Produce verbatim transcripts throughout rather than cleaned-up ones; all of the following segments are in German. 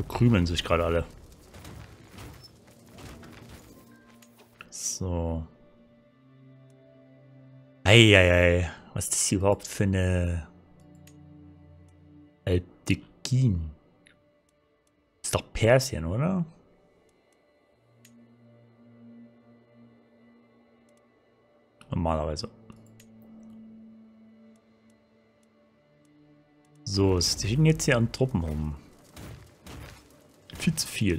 verkrümeln sich gerade alle. So. Eieiei. Was ist das hier überhaupt für eine Alpdekin? Ist doch Persien, oder? Normalerweise. So, es stehen jetzt hier an Truppen rum. Viel zu viel.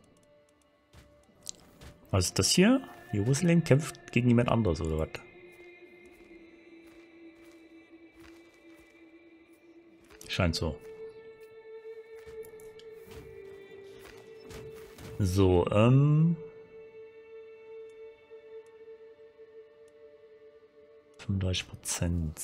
Was ist das hier? Jerusalem kämpft gegen jemand anderes, oder was? Scheint so. So, ähm... fünfunddreißig Prozent.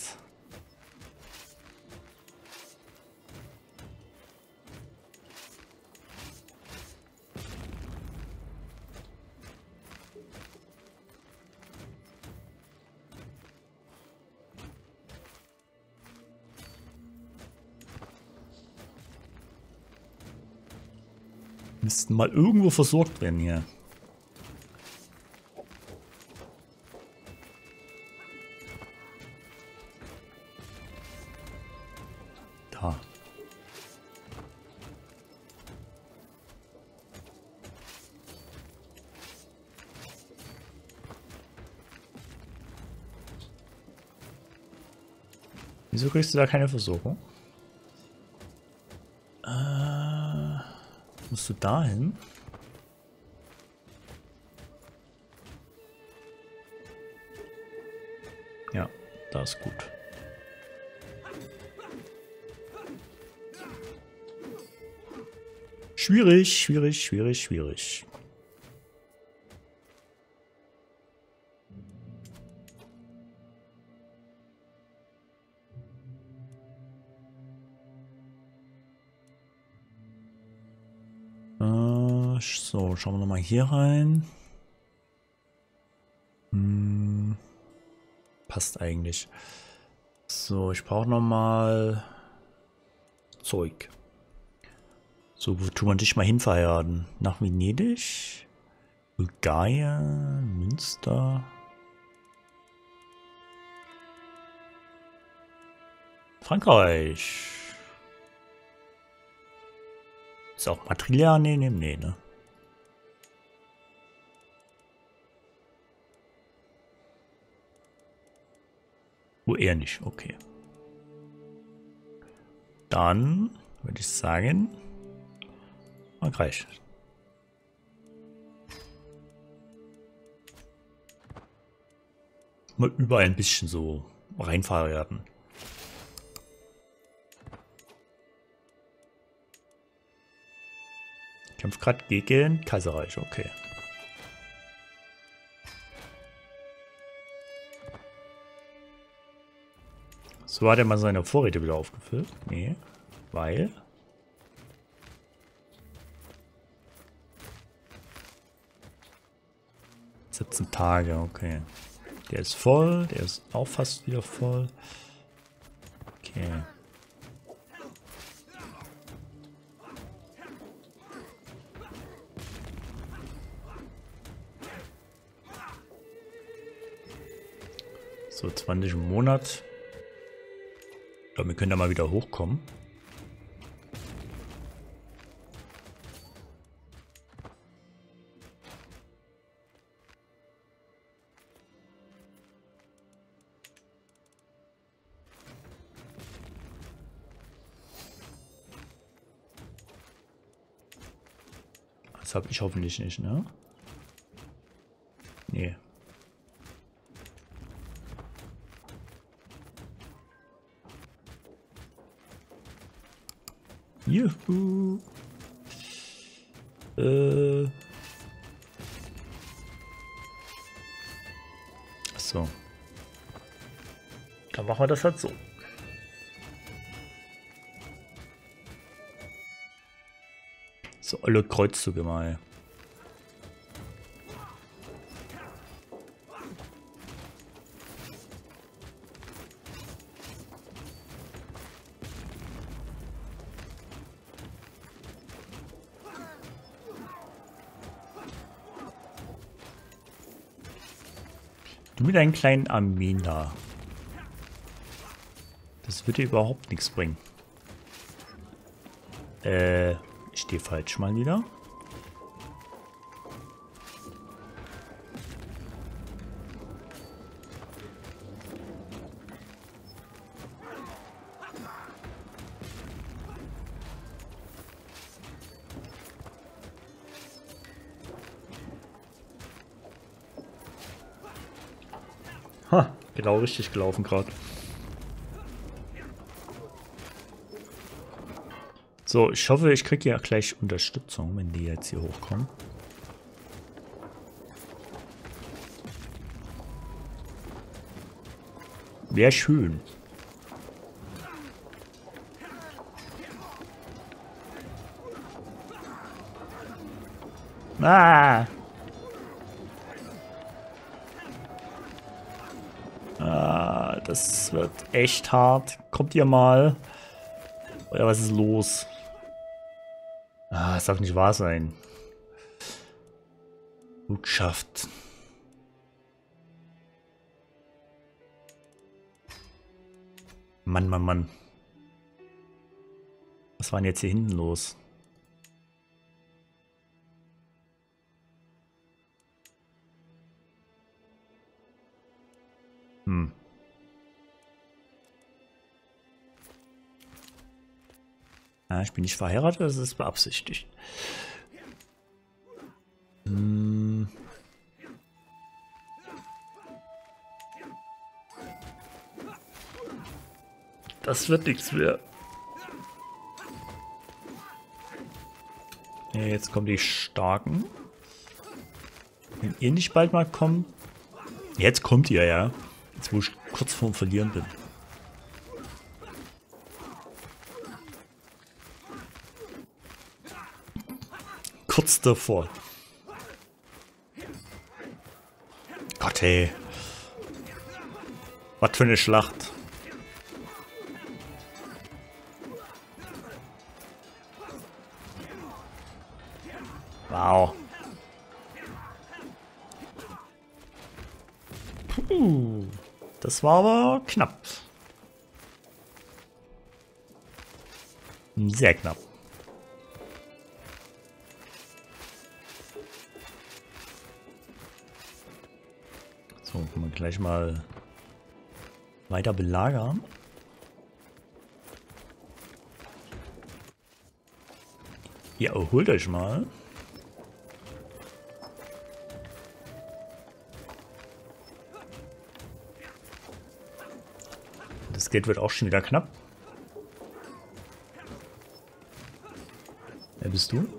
Müssten mal irgendwo versorgt werden hier. Da. Wieso kriegst du da keine Versorgung? Musst du dahin? Ja, da ist gut. Schwierig, schwierig, schwierig, schwierig. So, schauen wir nochmal hier rein. Hm, passt eigentlich. So, ich brauche nochmal Zeug. So, wo tun wir dich mal hin verheiraten? Nach Venedig? Bulgarien? Münster? Frankreich? Ist auch Matrilian? Nee, nee, nee, ne? Wo eher nicht, okay. Dann würde ich sagen, Frankreich. Mal überall ein bisschen so reinfahren. Kämpft gerade gegen Kaiserreich, okay. So hat er mal seine Vorräte wieder aufgefüllt. Nee, weil... siebzehn Tage, okay. Der ist voll, der ist auch fast wieder voll. Okay. So, zwanzig im Monat. Ich glaube, wir können da mal wieder hochkommen. Das habe ich hoffentlich nicht, ne? Nee. Juhu. Äh. So. Dann machen wir das halt so. So, alle Kreuzzüge mal. Du mit deinen kleinen Armeen da. Das würde überhaupt nichts bringen. Äh, ich stehe falsch mal wieder. Ha, genau richtig gelaufen gerade. So, ich hoffe, ich kriege ja gleich Unterstützung, wenn die jetzt hier hochkommen. Wäre schön. Ah! Ah, das wird echt hart. Kommt ihr mal? Oder was ist los? Ah, das darf nicht wahr sein. Gut geschafft. Mann, Mann, Mann. Was war denn jetzt hier hinten los? Hm. Ja, ich bin nicht verheiratet, das ist beabsichtigt. Hm. Das wird nichts mehr. Ja, jetzt kommen die Starken. Wenn ihr nicht bald mal kommt. Jetzt kommt ihr, ja. Jetzt, wo ich kurz vorm Verlieren bin. Kurz davor. Gott, ey. Was für eine Schlacht. Wow. Puh, das war aber knapp. Sehr knapp. So, können wir gleich mal weiter belagern. Ihr erholt euch mal. Das Geld wird auch schon wieder knapp. Wer bist du?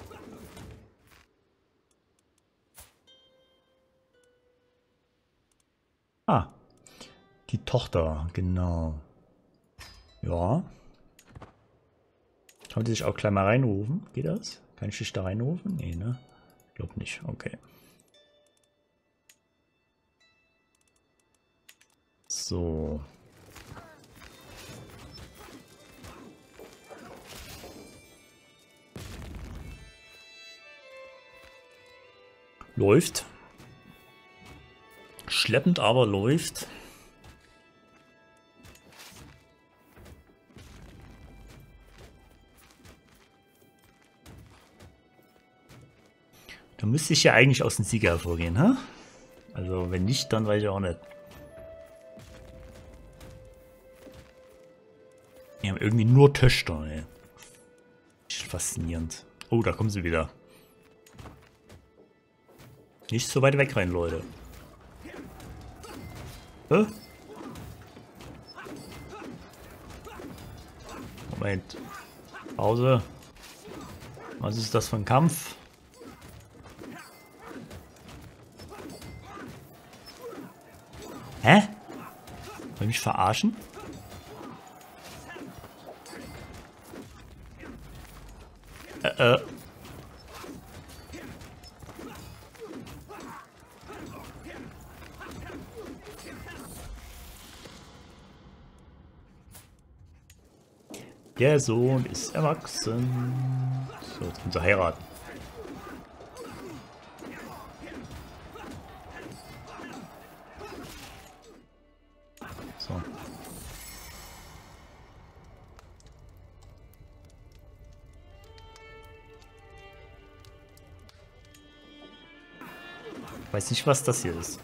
Ah, die Tochter, genau. Ja. Kann man sich auch gleich mal reinrufen? Geht das? Kann ich dich da reinrufen? Nee, ne? Ich glaube nicht. Okay. So. Läuft. Schleppend, aber läuft. Da müsste ich ja eigentlich aus dem Sieger hervorgehen, hä? Also wenn nicht, dann weiß ich auch nicht. Die haben irgendwie nur Töchter, ey. Faszinierend. Oh, da kommen sie wieder. Nicht so weit weg rein, Leute. Hä? Moment. Pause. Was ist das für ein Kampf? Hä? Wollt ihr mich verarschen? Äh, äh. Der Sohn ist erwachsen. So, jetzt können sie heiraten. weiß nicht, was das hier ist.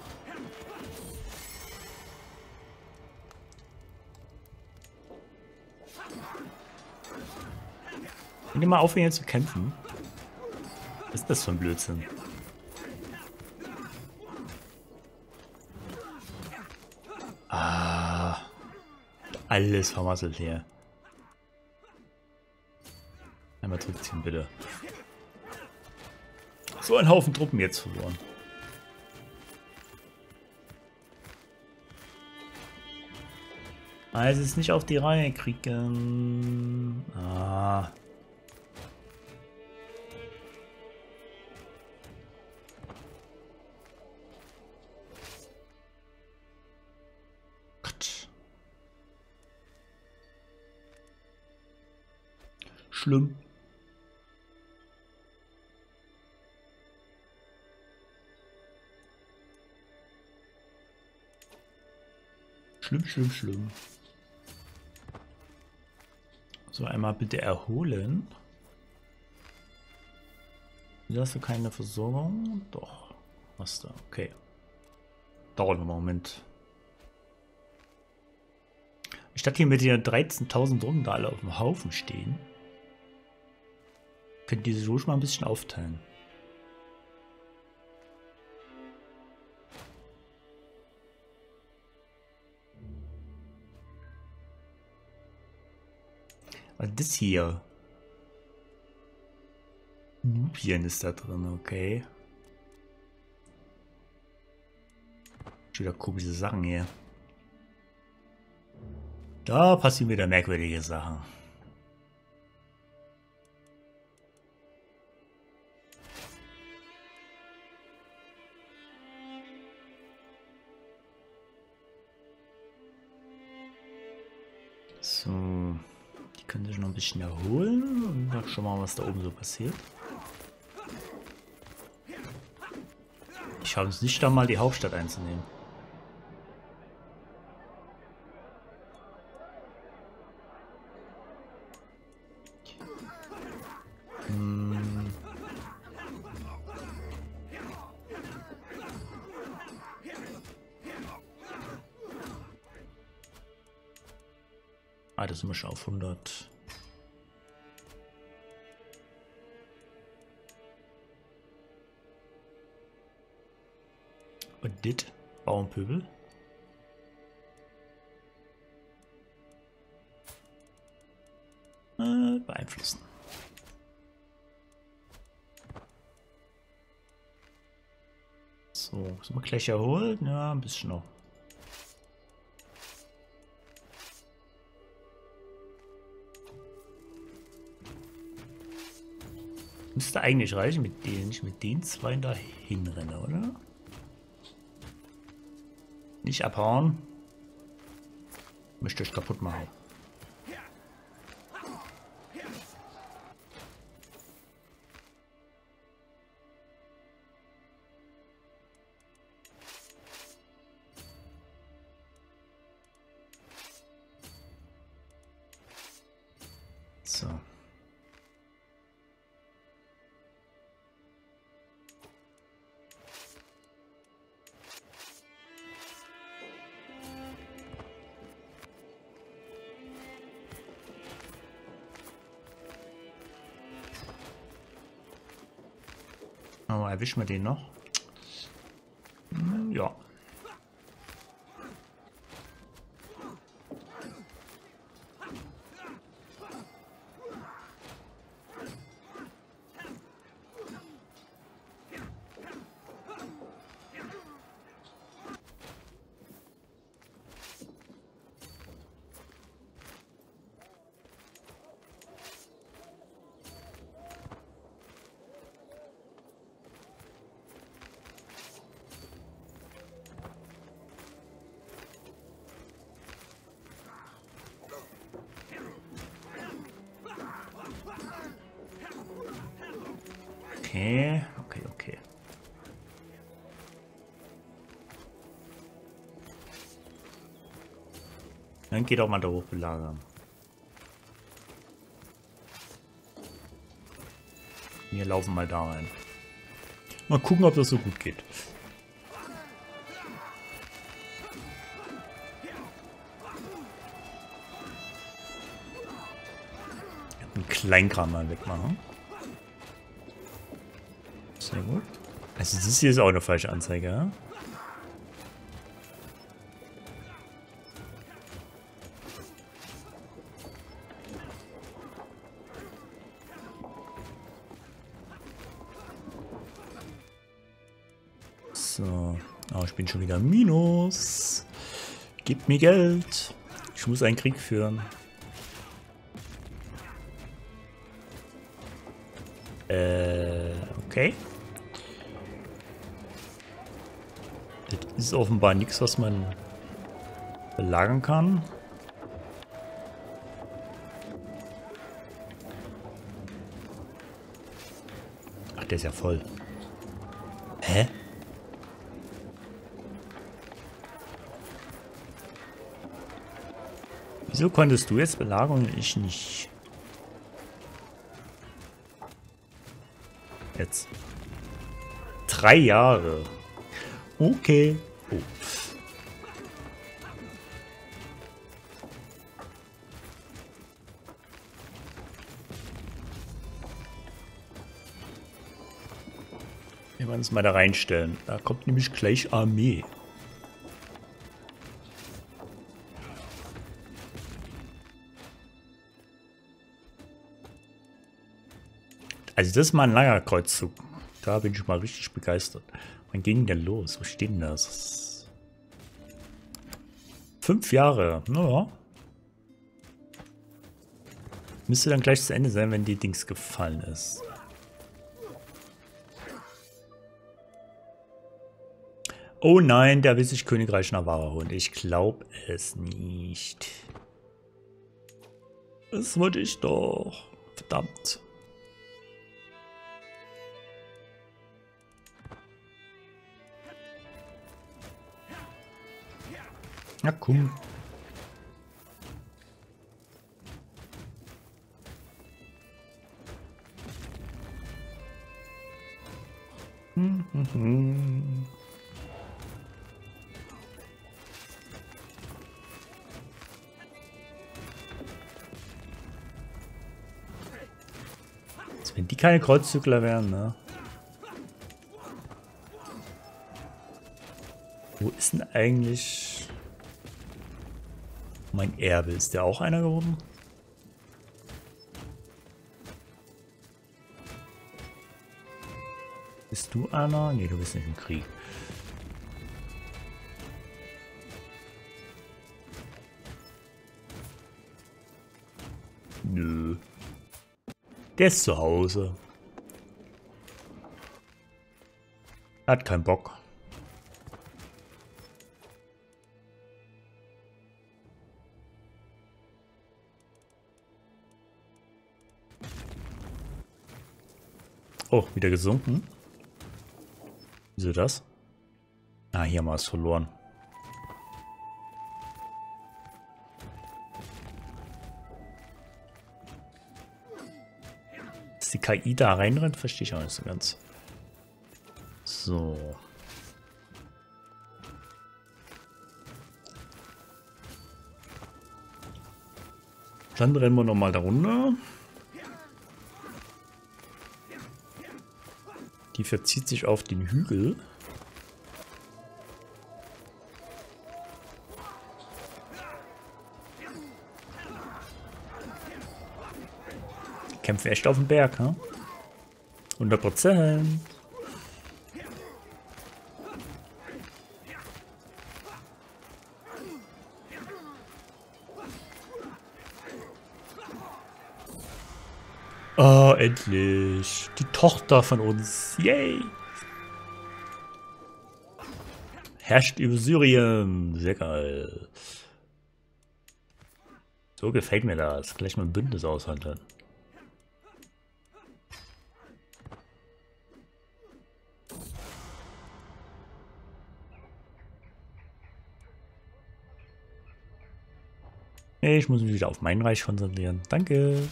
Könnt ihr mal aufhören zu kämpfen? Was ist das für ein Blödsinn? Ah. Alles vermasselt hier. Einmal zurückziehen, bitte. So ein Haufen Truppen jetzt verloren. Also es nicht auf die Reihe kriegen. Ah. Gott. Schlimm. Schlimm, schlimm, schlimm. So, einmal bitte erholen. Hier hast du keine Versorgung? Doch. Hast du, okay. Dauert noch einen Moment. Statt hier mit den dreizehntausend Truppen da alle auf dem Haufen stehen, könnt ihr diese ruhig mal ein bisschen aufteilen. Das hier. Nubien ist da drin, okay. Schon wieder komische Sachen hier. Da passieren wieder merkwürdige Sachen. So. Die können sich noch ein bisschen erholen und dann schauen wir mal, was da oben so passiert. Ich schaffe es nicht, da mal die Hauptstadt einzunehmen. Hm. Ah, das sind wir schon auf hundert. Und dit, Bauernpöbel. Äh, beeinflussen. So, sind wir gleich erholt? Ja, ein bisschen noch. Müsste eigentlich reichen mit denen, ich mit den zwei da hinrenne, oder? Nicht abhauen. Möchte euch kaputt machen. So. Oh, erwischen wir den noch? Hm, ja. Okay, okay, okay. Dann geht auch mal da hoch belagern. Wir laufen mal da rein. Mal gucken, ob das so gut geht. den Kleinkram mal wegmachen. Sehr gut. Also das hier ist auch eine falsche Anzeige, ja? So. Oh, ich bin schon wieder Minus. Gib mir Geld. Ich muss einen Krieg führen. Äh, okay. Das ist offenbar nichts, was man belagern kann. Ach, der ist ja voll. Hä? Wieso konntest du jetzt belagern und ich nicht? Jetzt. Drei Jahre. Okay. Oh. Wir werden uns mal da reinstellen. Da kommt nämlich gleich Armee. Also das ist mal ein langer Kreuzzug. Da bin ich mal richtig begeistert. Wann ging denn los? Wo steht denn das? Fünf Jahre. Naja. Müsste dann gleich zu Ende sein, wenn die Dings gefallen ist. Oh nein, der will sich Königreich Navarra holen. Ich glaube es nicht. Das wollte ich doch. Verdammt. Na komm. Hm, hm, hm. Als wenn die keine Kreuzzügler wären, ne? Wo ist denn eigentlich mein Erbe? Ist der auch einer geworden? Bist du einer? Nee, du bist nicht im Krieg. Nö. Der ist zu Hause. Er hat keinen Bock. Oh, wieder gesunken. Wieso das? Ah, hier haben wir es verloren. Dass die K I da reinrennt, verstehe ich auch nicht so ganz. So. Dann rennen wir nochmal da runter. Die verzieht sich auf den Hügel. Kämpfen echt auf dem Berg, ne? hundert Prozent. Oh, endlich. Die Tochter von uns. Yay. Herrscht über Syrien. Sehr geil. So gefällt mir das. Gleich mal ein Bündnis aushandeln. Ich muss mich wieder auf mein Reich konzentrieren. Danke.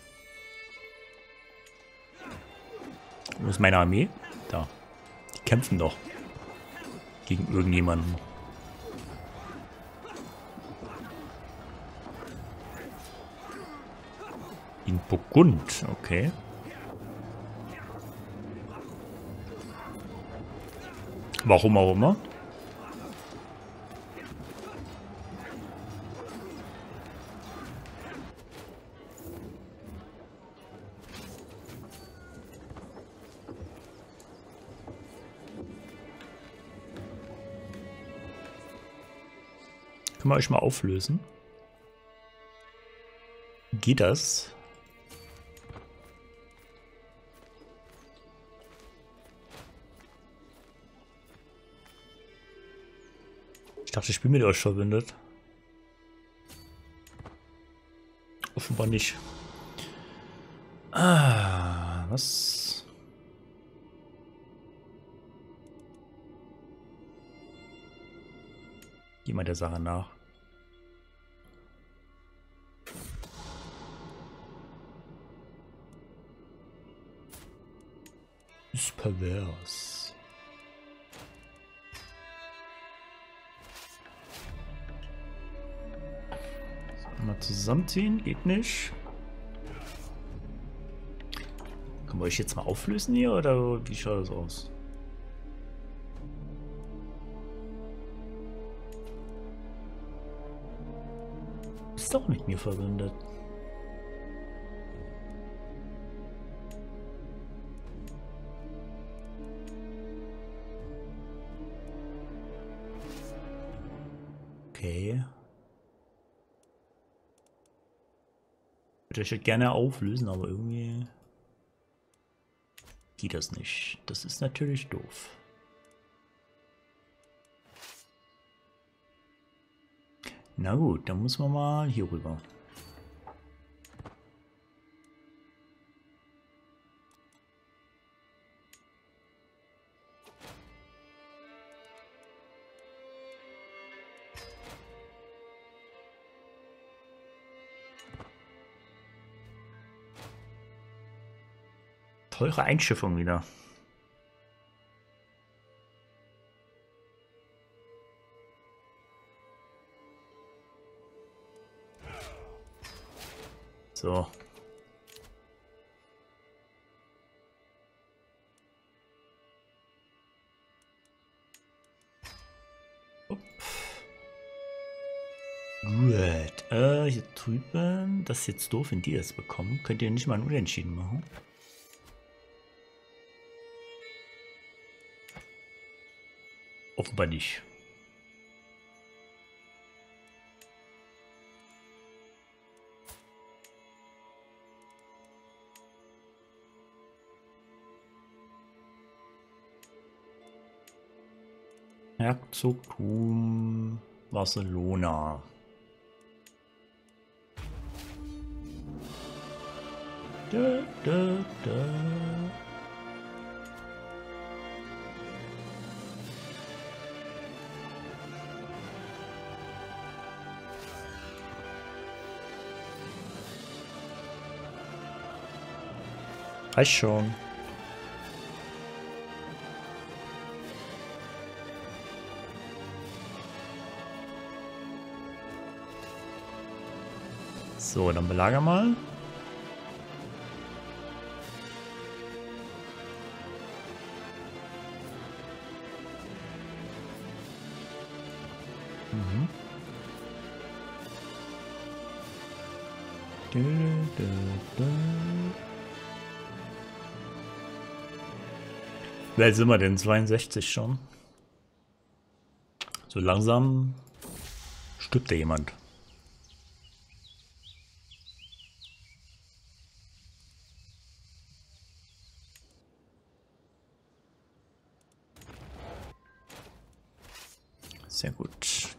Wo ist meine Armee? Da. Die kämpfen doch. Gegen irgendjemanden. In Burgund, okay. Warum auch immer. Können wir euch mal auflösen? Geht das? Ich dachte, ich bin mit euch verbündet. Offenbar nicht. Ah, was? Geh mal der Sache nach. Ist pervers. Mal zusammenziehen, geht nicht. Können wir euch jetzt mal auflösen hier oder wie schaut das aus? Ist doch mit mir verbündet. Okay. Ich würde euch gerne auflösen, aber irgendwie geht das nicht. Das ist natürlich doof. Na gut, dann muss man mal hier rüber. Teure Einschiffung wieder. So. Upp. Gut. Äh, hier drüben. Das ist jetzt doof, wenn die das bekommen. Könnt ihr nicht mal ein Unentschieden machen? Offenbar nicht. Herzogtum Barcelona. Da, da, da. Reicht schon. So, dann belager mal. Mhm. Du, du, du. Wie alt sind wir denn? zweiundsechzig schon. So langsam stirbt da jemand. Sehr gut.